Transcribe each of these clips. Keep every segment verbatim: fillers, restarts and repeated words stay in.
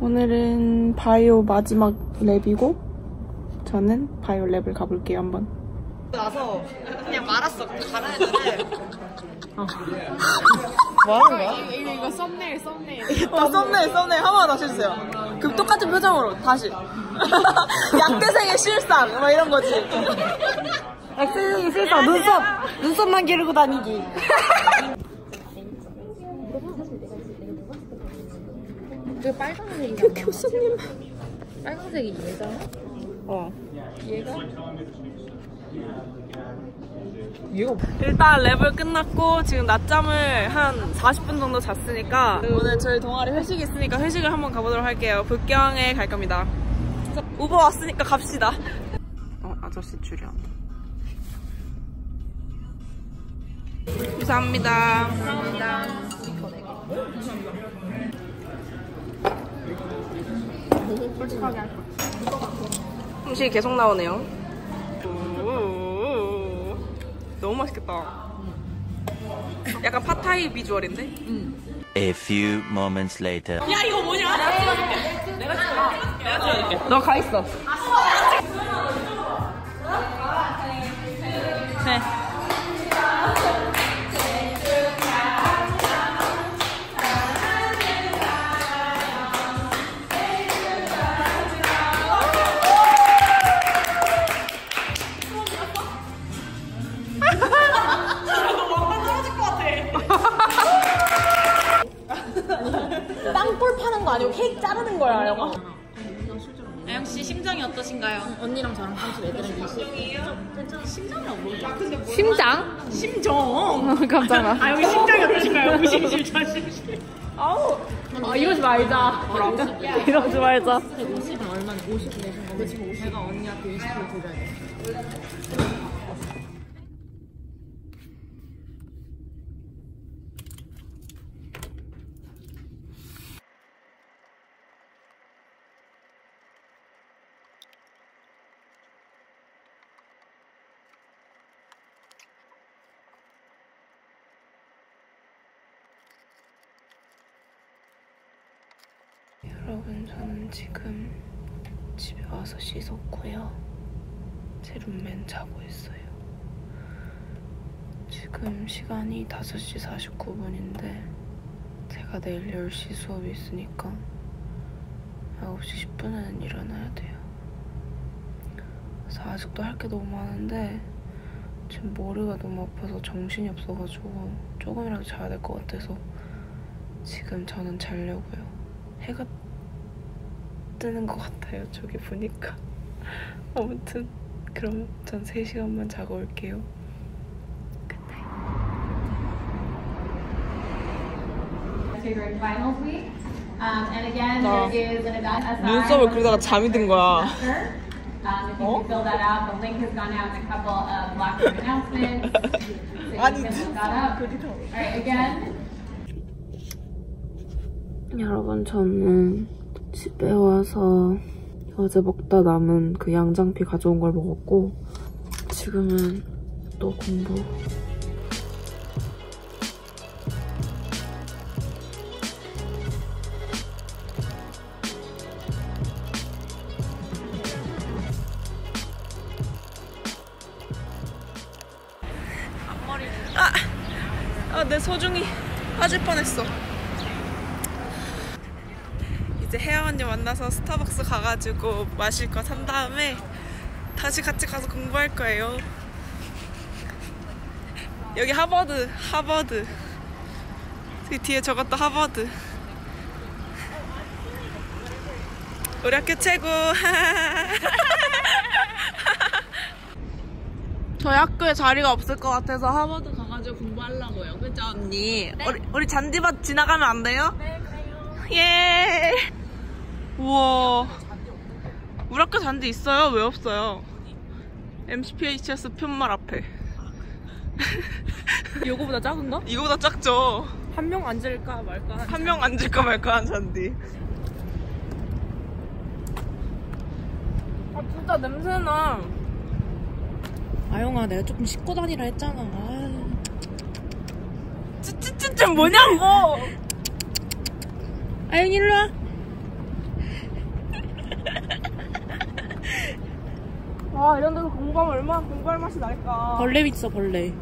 오늘은 바이오 마지막 랩이고 저는 바이오 랩을 가볼게요. 한번 나서 그냥 말았어. 갈아야 되는데 어. 뭐 하는 거야? 이거, 이거, 이거 썸네일 썸네일 어, 썸네일 썸네일 한 번 다시 해주세요. 그럼 똑같은 표정으로 다시 약대생의 실상 막 이런 거지. 학생이 실상 눈썹! 눈썹만 기르고 다니기. 그 빨간색이 교, 교수님 빨간색이 얘잖아? 어 얘가? 얘가 일단 랩을 끝났고 지금 낮잠을 한 사십 분 정도 잤으니까 오늘 저희 동아리 회식이 있으니까 회식을 한번 가보도록 할게요. 북경에 갈 겁니다. 우버 왔으니까 갑시다. 어, 아저씨 출연. 감사합니다. 감사합니다. 솔직하게 할 거야. 음식이 계속 나오네요. 오, 너무 맛있겠다. 약간 팟타이 비주얼인데? 응. A few moments later. 야, 이거 뭐냐? 내가 찍어줄게. 내가 찍어줄게. 내가 찍어줄게. 너 가 있어. 네. 땅볼 파는 거 아니고 케이크 자르는 거야, 영화. 아영씨 심정이 어떠신가요? 언니랑 저랑 삼십 애들은 이십. 심정이라고 모르겠어. 심장? 심정. 깜짝아. 아 여기 심정이 어떠신가요? 무심심 자심심. 아우. 아 이러지 말자. 이러지 말자. 오십은 얼마나 오십 내신 거? 지금 오십. 내가 언니한테 이십 불 드려야 돼. 여러분, 저는 지금 집에 와서 씻었고요. 제 룸메는 자고 있어요. 지금 시간이 다섯 시 사십구 분인데 제가 내일 열 시 수업이 있으니까 아홉 시 십 분에는 일어나야 돼요. 그래서 아직도 할 게 너무 많은데 지금 머리가 너무 아파서 정신이 없어가지고 조금이라도 자야 될 것 같아서 지금 저는 자려고요. 해가 뜨는 것 같아요. 저기 보니까. 아무튼 그럼 전 세 시간만 자고 올게요. 굿나잇. 눈썹을 그리다가 잠이 든 거야. 어? 아니, 여러분, 저는 집에 와서 어제 먹다 남은 그 양장피 가져온 걸 먹었고 지금은 또 공부. 앞머리. 아! 아, 내 소중히 빠질 뻔했어. 이제 혜영 언니 만나서 스타벅스 가가지고 마실 거 산 다음에 다시 같이 가서 공부할 거예요. 여기 하버드, 하버드. 그 뒤에 저것도 하버드. 우리 학교 최고. 저희 학교에 자리가 없을 것 같아서 하버드 가가지고 공부하려고요. 그죠, 언니? 네. 우리, 우리 잔디밭 지나가면 안 돼요? 네, 그래요. 예. 우와, 우리 학교 잔디 있어요? 왜 없어요? 엠씨피에이치에스 편말 앞에. 요거보다 작은가? 이거보다 작죠? 한 명 앉을까 말까 한 명 앉을까 말까 한 잔디. 아, 진짜 냄새나. 아영아 내가 조금 씻고 다니라 했잖아. 찌찌찌찌 뭐냐고. 아영 일로 와. 아 이런 데서 공부하면 얼마나 공부할 맛이 날까. 벌레 있어 벌레.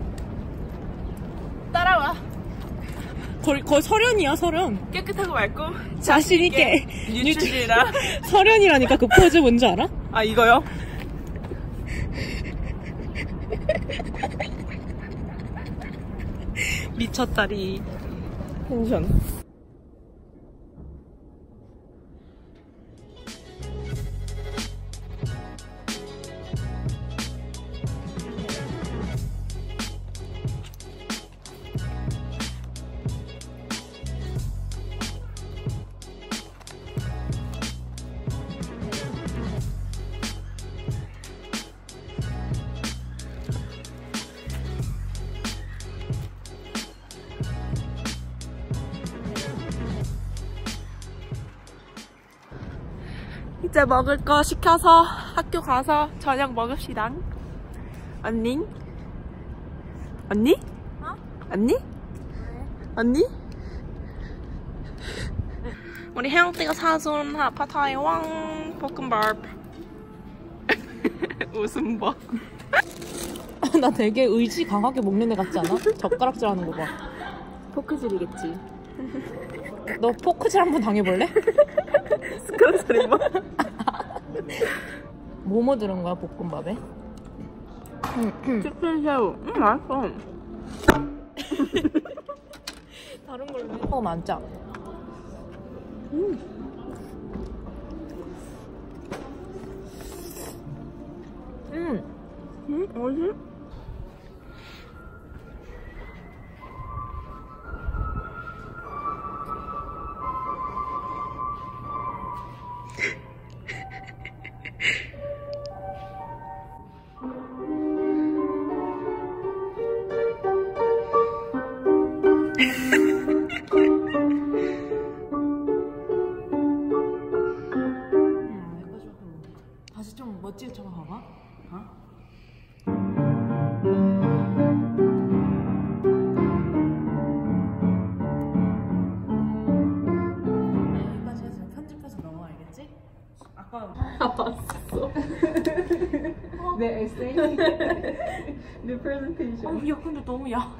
따라와. 거의, 거의 설현이야 설현. 깨끗하고 맑고 자신있게 뉴트리라. 설현이라니까. 그 포즈 뭔지 알아? 아 이거요? 미쳤다리. 텐션. 이제 먹을 거 시켜서 학교 가서 저녁 먹읍시다. 언니? 언니? 어? 언니? 왜? 언니? 우리 혜영띠가 사준 하파타이왕 볶음밥. 웃음 봐. 나 되게 의지 강하게 먹는 애 같지 않아? 젓가락질 하는 거 봐. 포크질이겠지. 너 포크질 한번 당해볼래? 그런 소리 뭐? 뭐뭐 들은 거야 볶음밥에? 치킨 새우. 음 맛있어. 다른 걸로 해. 어 많자. 음. 음. 음 맛있어. 다시 좀 멋지게 쳐봐봐. 어? 여기까지 해서 편집해서 넘어 알겠지? 아까 아 봤어. 내 에세이. 내 프레젠테이션. 어, 야 근데 너무 야.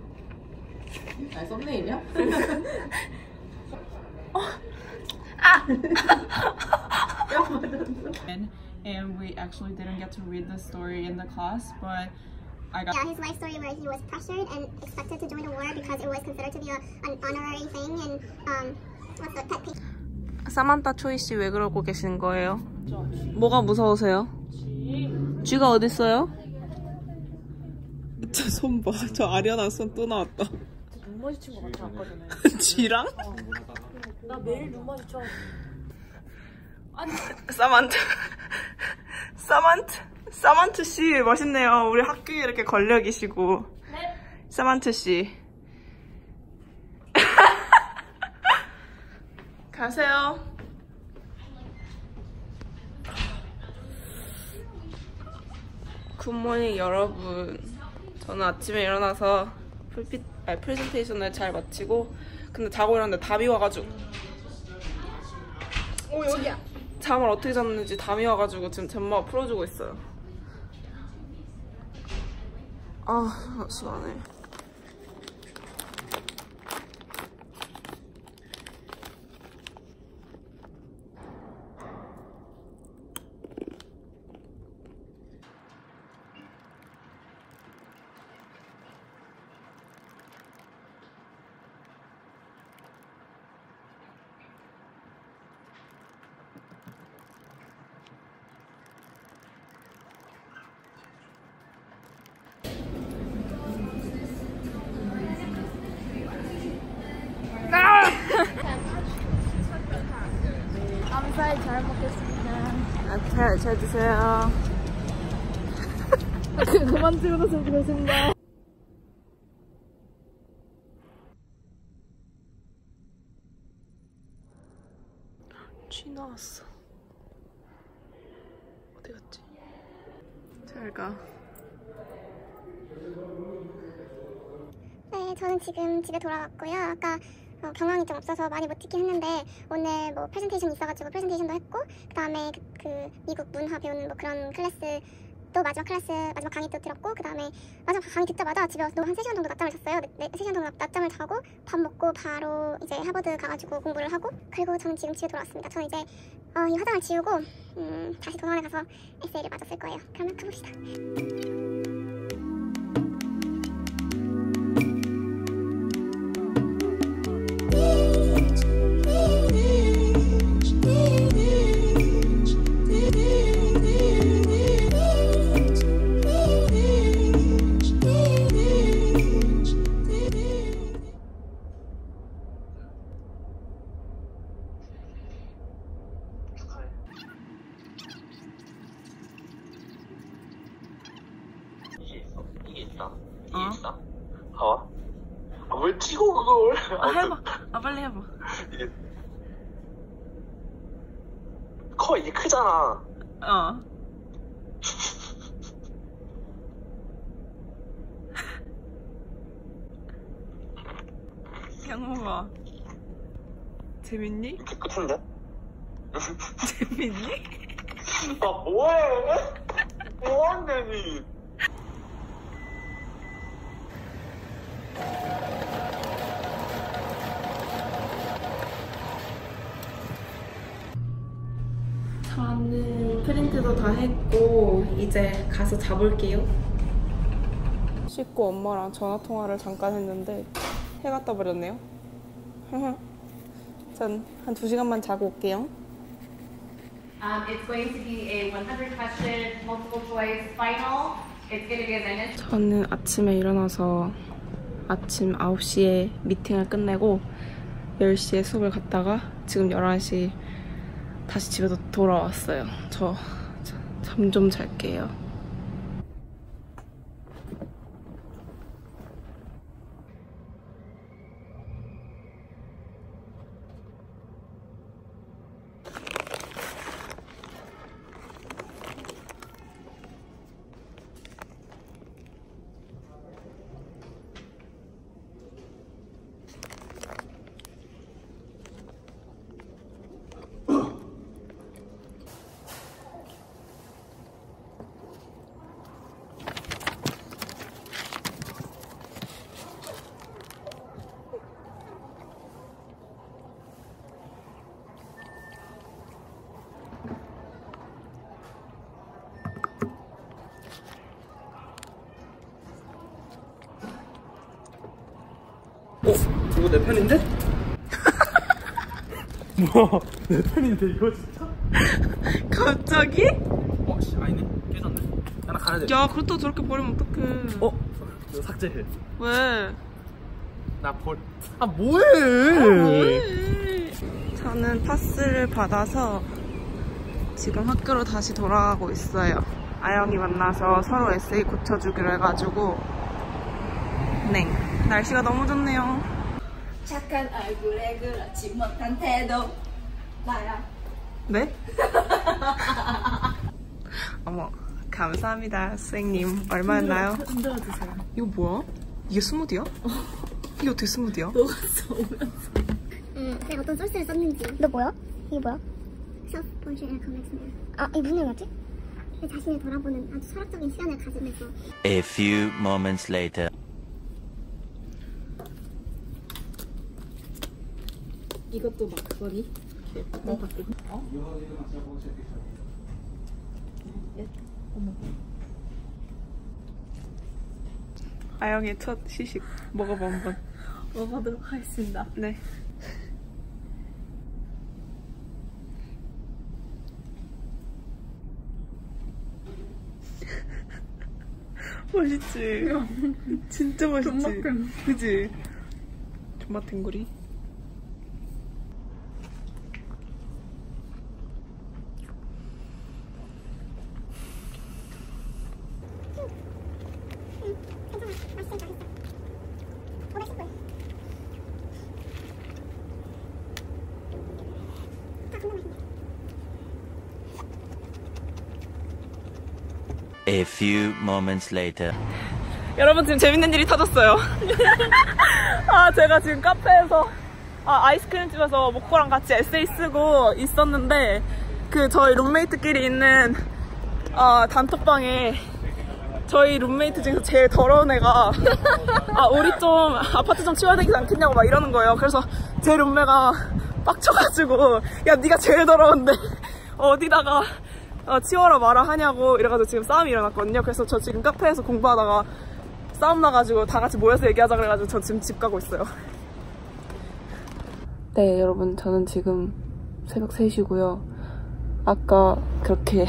아 썸네일이야? And we actually didn't get to read the story in the class, but I got yeah, his life story where he was pressured and expected to join the war because it was considered to be a, an honorary thing and um, what's the pet peeve? 사만타 초이 씨 왜 그러고 계시는 거예요? 뭐가 무서우세요? 쥐가 어딨어요? 저 손 봐. 저 아련한 손 또 나왔다. 눈 마주친 거 같아 아까 전에. 쥐랑? 어. 나 매일 눈 마주쳐. 아니 사만트 사만트 사만트 씨 멋있네요. 우리 학교에 이렇게 걸려 계시고. 네. 사만트 씨 가세요. 굿모닝 여러분. 저는 아침에 일어나서 풀피, 아니, 프레젠테이션을 잘 마치고 근데 자고 일어났는데 담이 와가지고 오 여기야. 잠을 어떻게 잤는지 담이 와가지고 지금 잼마가 풀어주고 있어요. 아 시원해. 감사히 잘 먹겠습니다. 아, 잘, 잘 드세요. 그만 찍어줬으면 좋겠습니다. 쥐 나왔어. 어디 갔지? 잘 가. 네, 저는 지금 집에 돌아왔고요. 아까 어, 경황이 좀 없어서 많이 못 찍긴 했는데 오늘 뭐 프레젠테이션 있어가지고 프레젠테이션도 했고 그 다음에 그, 그 미국 문화 배우는 뭐 그런 클래스 또 마지막 클래스 마지막 강의 또 들었고 그 다음에 마지막 강의 듣자마자 집에 와서 한 세 시간 정도 낮잠을 잤어요. 네, 네, 세 시간 정도 낮잠을 자고 밥 먹고 바로 이제 하버드 가가지고 공부를 하고 그리고 저는 지금 집에 돌아왔습니다. 저는 이제 어, 이 화장을 지우고 음, 다시 도서관에 가서 에세이를 마저 쓸 거예요. 그러면 가봅시다. 어? 봐봐. 아, 왜 찍어 그걸? 아, 해봐. 아, 빨리 해봐. 이게 커 이게 크잖아. 어. 양호가 재밌니? 이렇게 끝인데? 재밌니? 아 뭐해? 뭐한대니? 저는 프린트도 다 했고 이제 가서 자볼게요. 씻고 엄마랑 전화통화를 잠깐 했는데 해가 떠버렸네요. 전 한 두 시간만 자고 올게요. Um, it's going to be a one hundred question multiple choice final. It's going to be as I mentioned. 저는 아침에 일어나서 아침 아홉 시에 미팅을 끝내고 열 시에 수업을 갔다가 지금 열한 시 다시 집에 돌아왔어요. 저 잠 좀 잘게요. 어? 이거 내 펜인데? 뭐야? 내 펜인데 이거 진짜? 갑자기? 어? 씨 아니네? 깨졌네. 하나 가야 돼. 야, 그렇다고 저렇게 버리면 어떡해. 어? 이거 삭제해. 왜? 나 볼. 아 뭐해? 뭐해? 저는 파스를 받아서 지금 학교로 다시 돌아가고 있어요. 아영이 만나서 서로 에세이 고쳐주기로 해가지고 네, 날씨가 너무 좋네요. 착한 얼굴에 그렇지 못한 태도 나야. 네? 어머, 감사합니다 선생님. 얼마였나요? 흔들어주세요. 이거 뭐야? 이게 스무디야? 이게 어떻게 스무디야? 녹았어 오면서. 음, 내가 어떤 소스를 썼는지. 너 뭐야? 이게 뭐야? Self portrait and comments mirror. 아, 이게 무슨 얘기였지? 내 자신을 돌아보는 아주 철학적인 시간을 가지면서. A few moments later. 이것도 막 그거니? 어? 어? 예? 어머. 아영의 첫 시식 먹어봐 한번. 먹어보도록 하겠습니다. 네. 맛있지? 진짜 맛있지? 존맛탱. 그지? 존맛탱구리. A few moments later. 여러분 지금 재밌는 일이 터졌어요. 아 제가 지금 카페에서 아, 아이스크림 집에서 모코랑 같이 에세이 쓰고 있었는데 그 저희 룸메이트끼리 있는 어, 단톡방에 저희 룸메이트 중에서 제일 더러운 애가 아 우리 좀 아파트 좀 치워야 되지 않겠냐고 막 이러는 거예요. 그래서 제 룸메가 빡쳐가지고 야 네가 제일 더러운데 어디다가 어, 치워라 마라 하냐고 이래가지고 지금 싸움이 일어났거든요. 그래서 저 지금 카페에서 공부하다가 싸움 나가지고 다 같이 모여서 얘기하자 그래가지고 저 지금 집 가고 있어요. 네 여러분 저는 지금 새벽 세 시고요. 아까 그렇게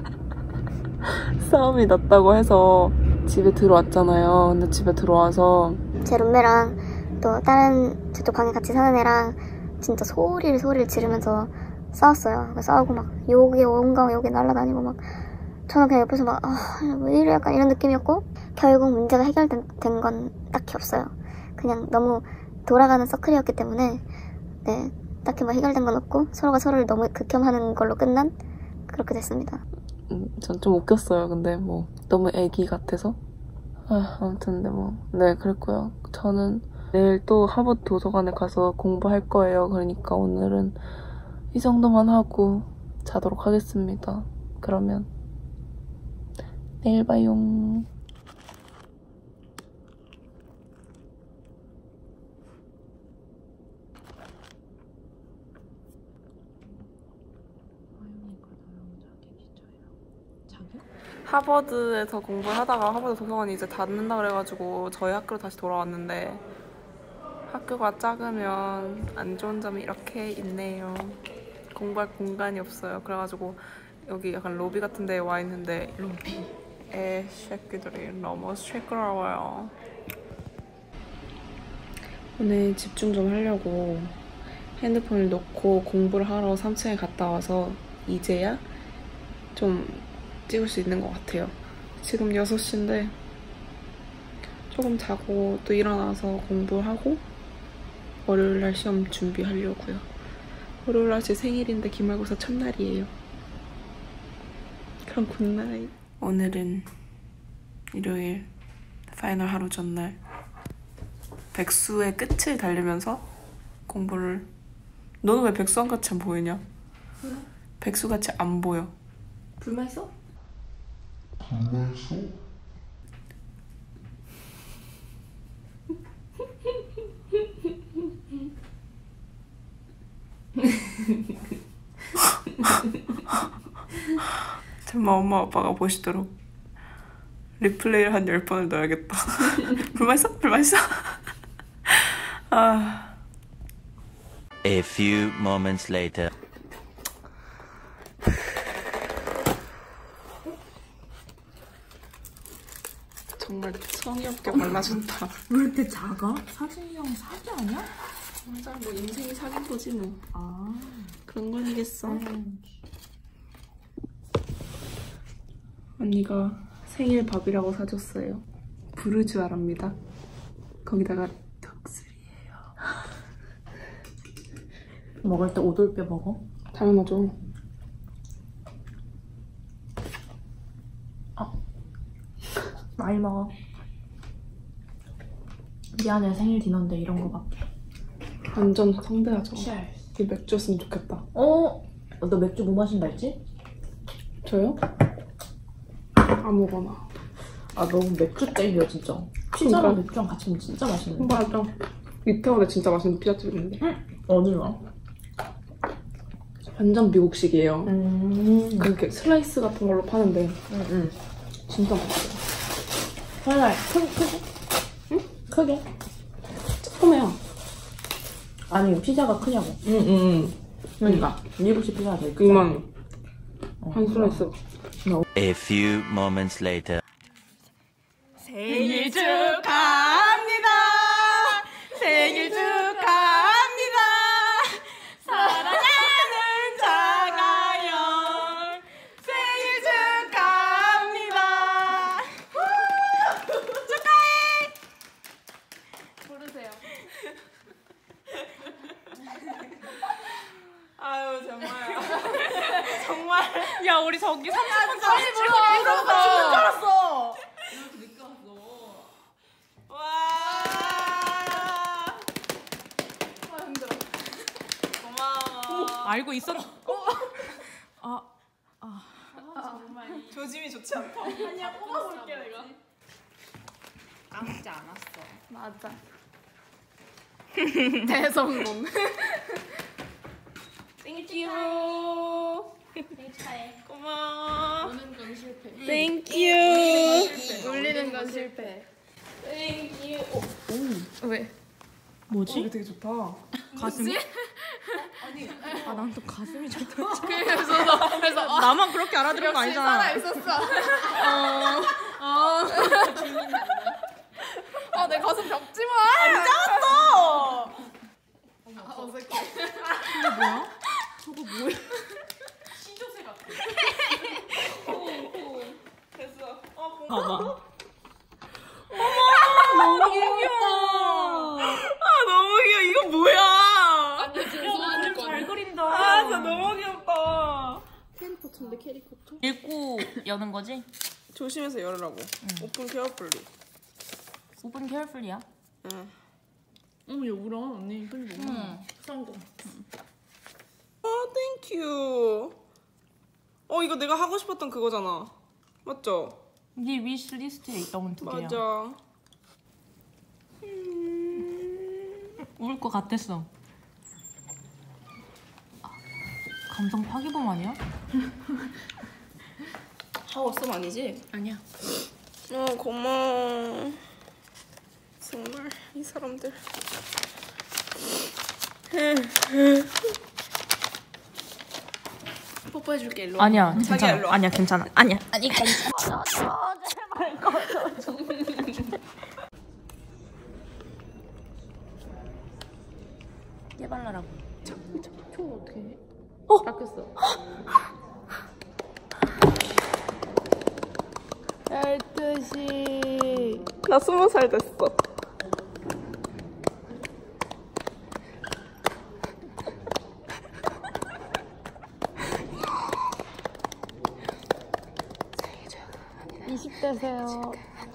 싸움이 났다고 해서 집에 들어왔잖아요. 근데 집에 들어와서 제 룸메랑 또 다른 저쪽 방에 같이 사는 애랑 진짜 소리를 소리를 지르면서 싸웠어요. 싸우고 막 욕이 온갖 욕이 날라다니고 막 저는 그냥 옆에서 막 아, 왜 이래 약간 이런 느낌이었고 결국 문제가 해결된 건 딱히 없어요. 그냥 너무 돌아가는 서클이었기 때문에 네 딱히 뭐 해결된 건 없고 서로가 서로를 너무 극혐하는 걸로 끝난 그렇게 됐습니다. 음, 전 좀 웃겼어요. 근데 뭐 너무 애기 같아서 아, 아무튼 네, 뭐 네 그랬고요. 저는 내일 또 하버드 도서관에 가서 공부할 거예요. 그러니까 오늘은 이 정도만 하고 자도록 하겠습니다. 그러면 내일 봐요. 하버드에서 공부를 하다가 하버드 도서관이 이제 닫는다 그래가지고 저희 학교로 다시 돌아왔는데 학교가 작으면 안 좋은 점이 이렇게 있네요. 공부할 공간이 없어요. 그래가지고 여기 약간 로비 같은 데에 와 있는데 로비에 새끼들이 너무 시끄러워요. 오늘 집중 좀 하려고 핸드폰을 놓고 공부를 하러 삼 층에 갔다 와서 이제야 좀 찍을 수 있는 것 같아요. 지금 여섯 시인데 조금 자고 또 일어나서 공부하고 월요일날 시험 준비하려고요. 월요일날 제 생일인데 기말고사 첫날이에요. 그럼 굿나잇. 오늘은 일요일 파이널 하루 전날 백수의 끝을 달리면서 공부를 너는 왜 백수한같이 안 보이냐? 왜? 백수같이 안 보여. 불만 있어? 불만 있어? 정말 엄마 아빠가 보시도록 리플레이를 한 열 번을 넣어야겠다. 불만 있어? 불만 있어? 아. A few moments later. 정말 성의 없게 발라준다. 왜 이렇게 작아? 사진형 사기 아니야? 맞아, 뭐 인생이 사귄 거지 뭐. 아 그런 거 아니겠어. 음. 언니가 생일 밥이라고 사줬어요. 부르주아랍니다. 거기다가 덕술이에요. 먹을 때 오돌뼈 먹어? 당연하죠. 많이 먹어. 미안해 생일 디너인데 이런 거밖에. 완전 성대하죠. Cheers. 이 맥주였으면 좋겠다. 어? 너 맥주 뭐 마신다 했지? 저요? 아무거나. 아 너무 맥주 땡겨 진짜. 피자랑 그러니까. 맥주랑 같이 먹으면 진짜 맛있는데. 맞아. 이태원에 진짜 맛있는 피자집 있는데. 어디가? 완전 미국식이에요. 음. 그렇게 슬라이스 같은 걸로 파는데 응, 응. 진짜 맛있어요. 하나 크게 크게? 응? 크게? 조그매요. 아니 피자가 크냐고. 응응응. 그러니까 미국식 피자가 되게 크다. 이만 한 슬라이스. A few moments later. 생일 축하합니다. 생일 축하합니다. 사랑하는 장하영 생일 축하합니다. 축하해. 부르세요. 아유 정말 정말 야 우리 저기 삼십 분 빨리 불러. 이러고 같이 줄 알았어. 와. 아 힘들어. 고마워. 알고 있었. 어? 아 조짐이 좋지 않다. 아니야, 뽑아볼게 내가. 까먹지 않았어. 맞아. 대성공. 땡큐. 생일 축하해. 고마워. 오는 건 실패. 땡큐. 울리는 건 실패. 땡큐. 오. 왜? 뭐지? 이거 되게 좋다. 가슴이? 아, 난 또 가슴이 좋다. 그래서 너, 그래서 어, 나만 그렇게 알아들은 거 아니잖아. 있었어. 어. 어. 아, 내 가슴 접지 마. 안 잡았어. 아, 어색해. 이게 뭐야? 저거 뭐야? 시조새 같아. 됐어. 어, 고마워. 봐봐. 너무 귀여워. 아, 너무 귀여워. 이거 뭐야? 완전 잘 그린다. 아, 진짜 너무 귀엽다. 캐리커처인데 캐리커처? 읽고 여는 거지? 조심해서 열으라고. 오픈 케어풀리. 오픈 케어풀이야? 응. 어머, 여우라 언니 손이 너무 응. 싼 거. 아, 땡큐. 어, 이거 내가 하고 싶었던 그거잖아. 맞죠? 네 위시 리스트에 있던 두 개야. 맞아. 울 것 같았어. 아, 감성 파기범 아니야? 하워썸 아니지? 아니야. 어, 고마워. 정말 이 사람들. 뽀뽀해줄게. 일로 와. 아니야, 자기야, 일로 괜찮아. 와. 아니야, 괜찮아. 아니야, 아니 괜찮아. 깨발라라고. 초 어떻게 해? 어? 바뀌었어. 열두 시. 나 스무 살 됐어. 이십 대세요.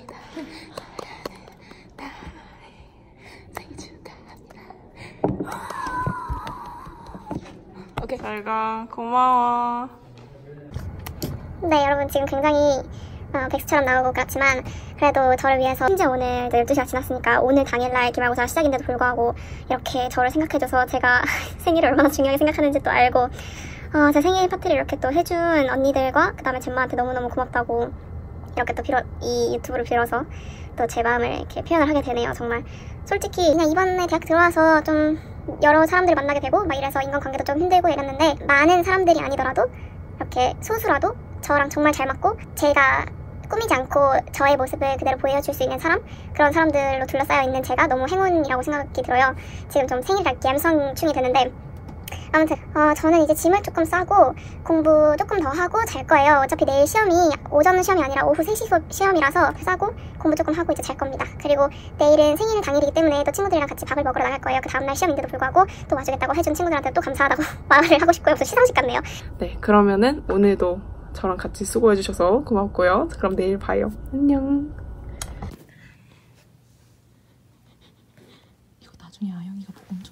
오케이. 잘 가. 고마워. 네, 여러분 지금 굉장히 어, 백수처럼 나올 것 같지만 그래도 저를 위해서 심지어 오늘 열두 시가 지났으니까 오늘 당일날 기말고사 시작인데도 불구하고 이렇게 저를 생각해줘서 제가 생일을 얼마나 중요하게 생각하는지 또 알고 어, 제 생일 파티를 이렇게 또 해준 언니들과 그 다음에 젬마한테 너무너무 고맙다고 이렇게 또 빌어, 이 유튜브를 빌어서 또 제 마음을 이렇게 표현을 하게 되네요. 정말 솔직히 그냥 이번에 대학 들어와서 좀 여러 사람들을 만나게 되고 막 이래서 인간관계도 좀 힘들고 이랬는데 많은 사람들이 아니더라도 이렇게 소수라도 저랑 정말 잘 맞고 제가 꾸미지 않고 저의 모습을 그대로 보여줄 수 있는 사람, 그런 사람들로 둘러싸여 있는 제가 너무 행운이라고 생각이 들어요. 지금 좀 생일날 갬성충이 되는데 아무튼 어, 저는 이제 짐을 조금 싸고 공부 조금 더 하고 잘 거예요. 어차피 내일 시험이 오전 시험이 아니라 오후 세 시 수업 시험이라서 싸고 공부 조금 하고 이제 잘 겁니다. 그리고 내일은 생일 당일이기 때문에 또 친구들이랑 같이 밥을 먹으러 나갈 거예요. 그 다음날 시험인데도 불구하고 또 와주겠다고 해준 친구들한테 또 감사하다고 말을 하고 싶고요. 무슨 시상식 같네요. 네, 그러면은 오늘도 저랑 같이 수고해주셔서 고맙고요. 그럼 내일 봐요. 안녕. 이거 나중에 아영이가 보고